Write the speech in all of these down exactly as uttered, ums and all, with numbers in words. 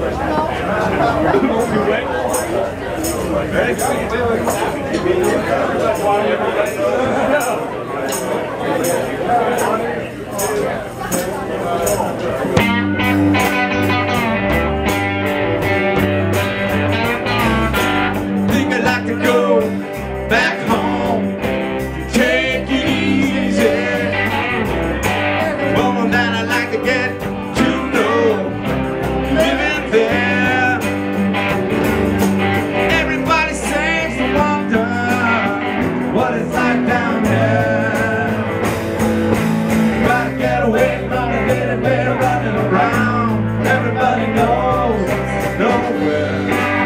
Think I'd like to go back home, take it easy. Well, then I'd like to get to know living there. Everybody seems to wonder what it's like down there. Gotta get away from the little bit of running around. Everybody knows it's nowhere.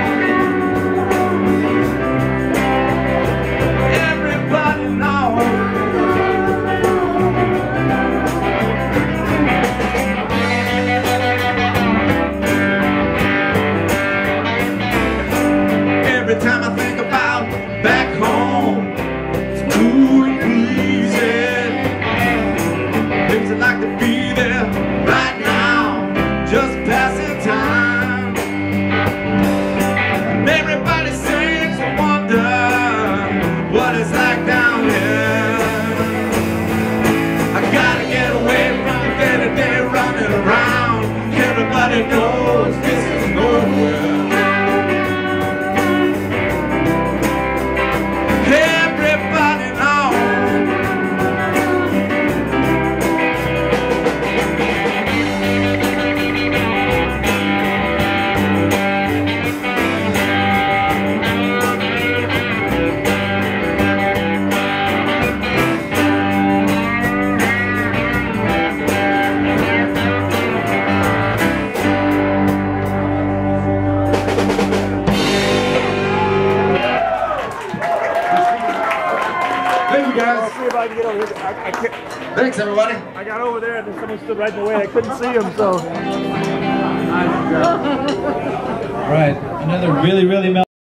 Everybody knows. Every time I think about back home, it's cool and breezy. Things I'd like to be there right now, just passing time. Everybody seems to wonder what it's like down here. I gotta get away from the day-to-day running around. Everybody knows this is nowhere. Everybody knows. Thank you, guys. I'll see if I can get over here. I, I can't. Thanks, everybody. I got over there and then someone stood right in the way. I couldn't see him, so. All right, another really, really